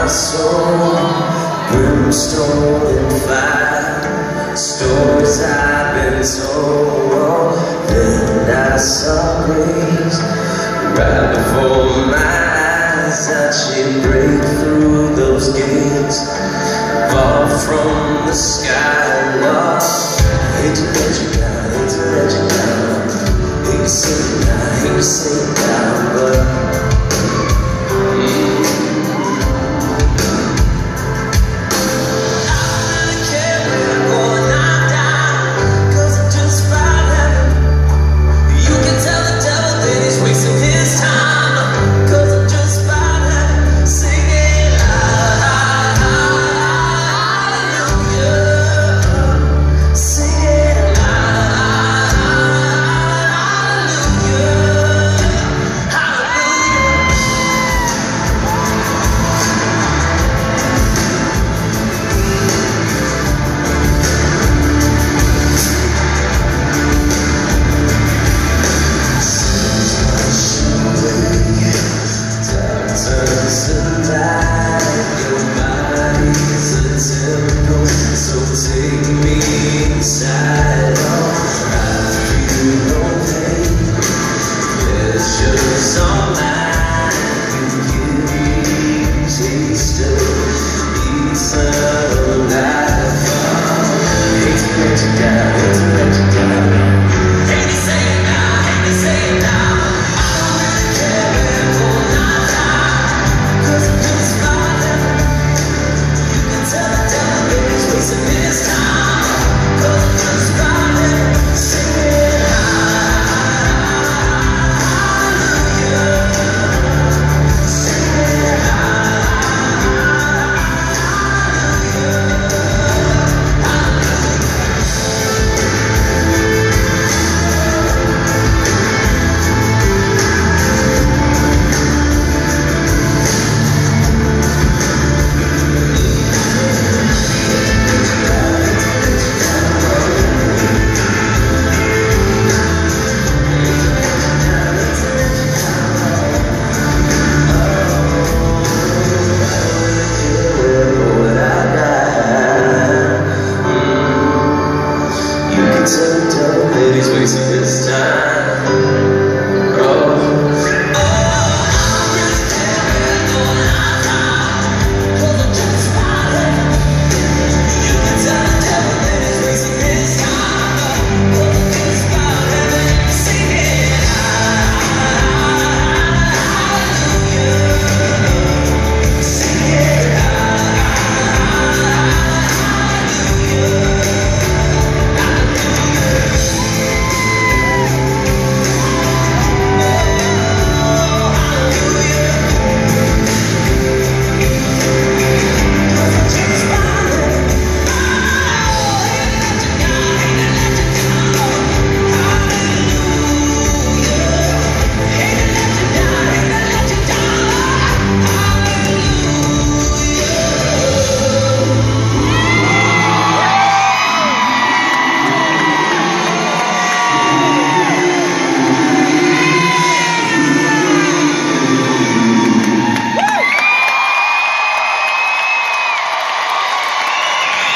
my soul, brimstone and fire, stories I've been told. Then I saw grace right before my eyes. I she'd break through those gates, fall from the sky, Lord. Hate to let you down, hate to let you down, hate to say it down, hate to say it down, but that he's wasting his time.